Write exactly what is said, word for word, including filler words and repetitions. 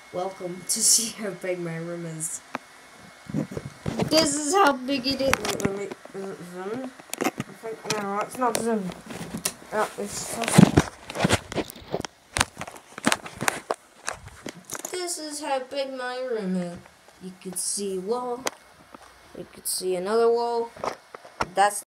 Welcome to see how big my room is. This is how big it is. Wait, wait, wait. Is it zoom? I think, no, it's not zoom. No, it's just... This is how big my room is. You could see a wall. You could see another wall. That's